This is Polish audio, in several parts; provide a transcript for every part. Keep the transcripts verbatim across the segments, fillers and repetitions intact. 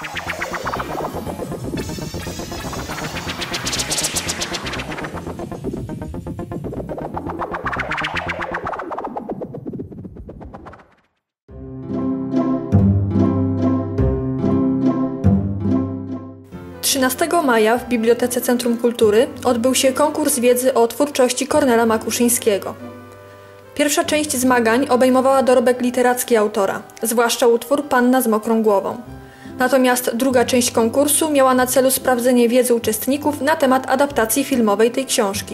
trzynastego maja w Bibliotece Centrum Kultury odbył się konkurs wiedzy o twórczości Kornela Makuszyńskiego. Pierwsza część zmagań obejmowała dorobek literacki autora, zwłaszcza utwór Panna z mokrą głową. Natomiast druga część konkursu miała na celu sprawdzenie wiedzy uczestników na temat adaptacji filmowej tej książki.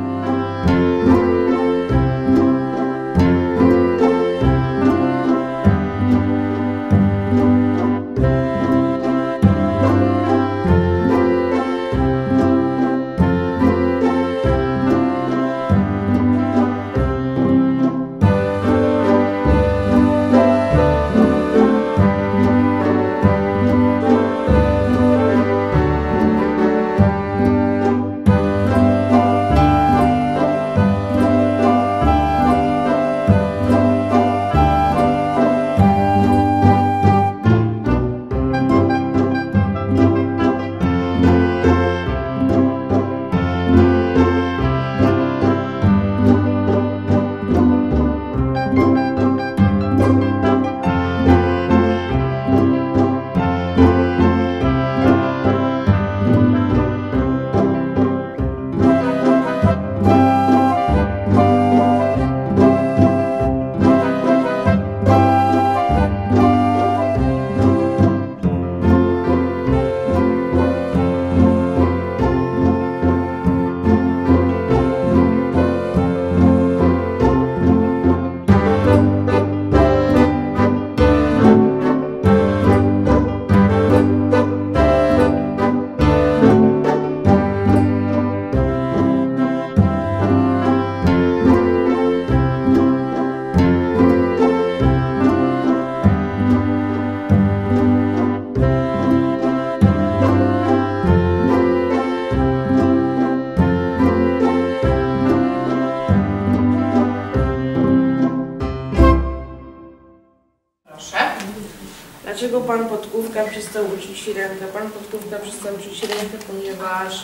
Dlaczego pan Podkówka przestał uczyć Sirenkę? Pan Podkówka przestał uczyć Sirenkę, ponieważ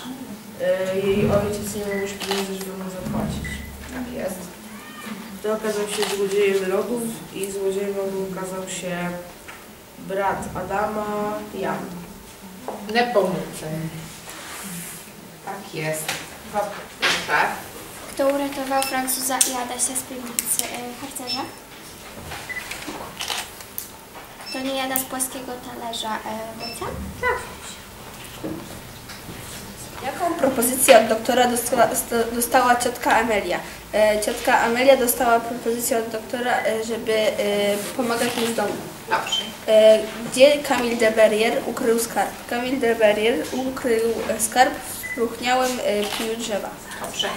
y, jej ojciec nie miał już pieniędzy, żeby mu zapłacić. Tak jest. To okazał się złodziejem lodów i złodziejem lodów okazał się brat Adama, Jan. Nepomucen. Tak jest. Proszę. Kto uratował Francuza i Adasia z piwnicy w harcerza? To nie jada z płaskiego talerza Wojca? Tak. Jaką propozycję od doktora dostała, dostała ciotka Amelia? E, ciotka Amelia dostała propozycję od doktora, e, żeby e, pomagać mu z domu. Dobrze. E, gdzie Camille de Berrier ukrył skarb? Camille de Berrier ukrył skarb w spróchniałym e, pniu drzewa. Dobrze.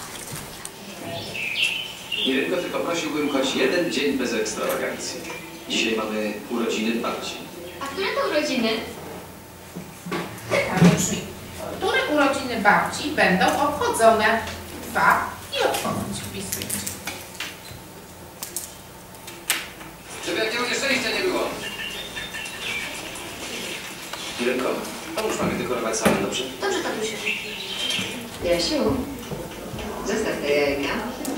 Irenko, tylko prosiłbym choć jeden dzień bez ekstrawagancji. Dzisiaj mamy urodziny babci. A które to urodziny? Pytam brzmi, które urodziny babci będą obchodzone? Dwa i odpowiedź wpisujcie. Żeby jakiego nieszczęścia nie było. Irenko, pomóż mamie dekorować salę, dobrze? Dobrze, tatusiu. Jasiu, zostaw te jajka.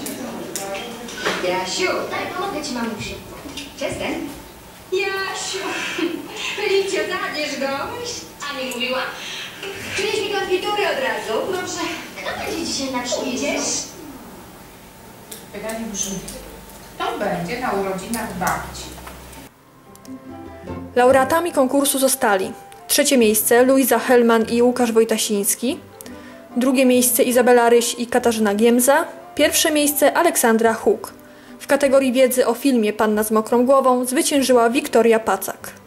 Jasiu, Tak, pomogę ci, mamusiu. przestań. Jasiu, Licio, zabierz go. A nie mówiła? Przynieś mi konfitury od razu. Dobrze. Kto będzie dzisiaj na Idziesz? Pytanie brzmi, kto będzie na urodzinach babci? Laureatami konkursu zostali trzecie miejsce Luiza Hellman i Łukasz Wojtasiński, drugie miejsce Izabela Ryś i Katarzyna Giemza, pierwsze miejsce Aleksandra Huk. W kategorii wiedzy o filmie Panna z mokrą głową zwyciężyła Wiktoria Pacak.